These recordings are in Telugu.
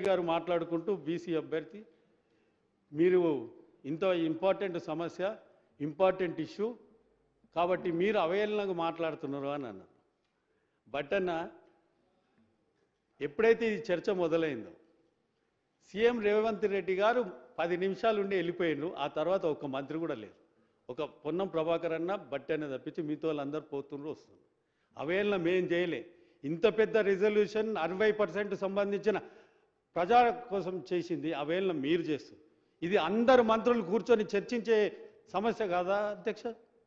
గారు మాట్లాడుకుంటూ బీసీ అభ్యర్థి మీరు ఇంత ఇంపార్టెంట్ సమస్య ఇంపార్టెంట్ ఇష్యూ కాబట్టి మీరు అవహేళనగా మాట్లాడుతున్నారు అని అన్నారు. బట్ అన్న ఎప్పుడైతే ఈ చర్చ మొదలైందో సీఎం రేవంత్ రెడ్డి గారు 10 నిమిషాలు ఉండి వెళ్ళిపోయినారు. ఆ తర్వాత ఒక్క మంత్రి కూడా లేరు. ఒక పొన్నం ప్రభాకర్ అన్న బట్టి అనేది తప్పించి మీతో వాళ్ళందరూ పోతున్నారు వస్తున్నారు. అవహేళన మేం చేయలే. ఇంత పెద్ద రిజల్యూషన్ 60% సంబంధించిన ప్రజా కోసం చేసింది అవహేళన మీరు చేస్తారు. ఇది అందరు మంత్రులు కూర్చొని చర్చించే సమస్య కాదా అధ్యక్ష?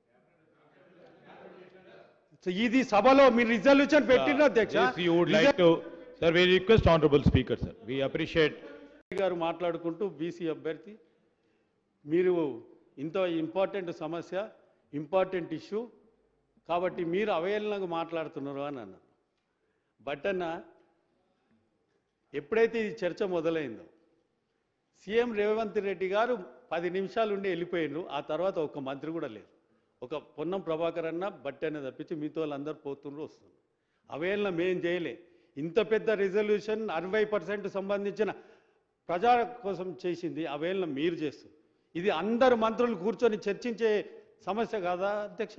ఇది సభలో మీరు రిజల్యూషన్ పెట్టిన అధ్యక్ష. Sir, we request honorable speaker, sir. We appreciate. గారు మాట్లాడుకుంటూ బీసీ అభ్యర్థి మీరు ఇంత ఇంపార్టెంట్ సమస్య ఇంపార్టెంట్ ఇష్యూ కాబట్టి మీరు అవహేళనగా మాట్లాడుతున్నారు అని అన్నారు. బట్ అన్న ఎప్పుడైతే ఈ చర్చ మొదలైందో సీఎం రేవంత్ రెడ్డి గారు 10 నిమిషాలు ఉండి వెళ్ళిపోయినారు. ఆ తర్వాత ఒక్క మంత్రి కూడా లేరు. ఒక పొన్నం ప్రభాకర్ అన్న బట్టి అనేది తప్పించి మీతో వాళ్ళందరూ పోతున్నారు వస్తున్నారు. అవహేళన మేం చేయలే. ఇంత పెద్ద రిజల్యూషన్ 60% సంబంధించిన ప్రజా కోసం చేసింది అవహేళన మీరు చేస్తారు. ఇది అందరు మంత్రులు కూర్చొని చర్చించే సమస్య కాదా అధ్యక్ష?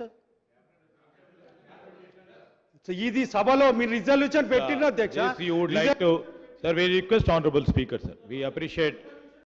ఇది సభలో మీరు రిజల్యూషన్ పెట్టిన అధ్యక్ష. Sir, we request honorable speaker, sir. We appreciate